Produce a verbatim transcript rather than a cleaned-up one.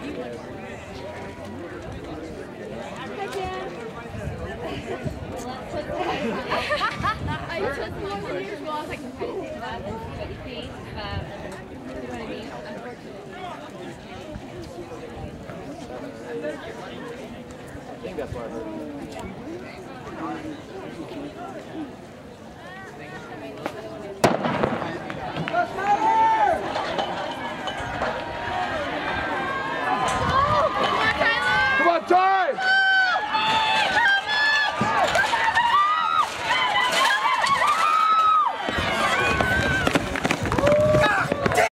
I used to listen one years ago. I was like, boom. But you see, um, you know what I mean? I think that's what I heard. Let's go!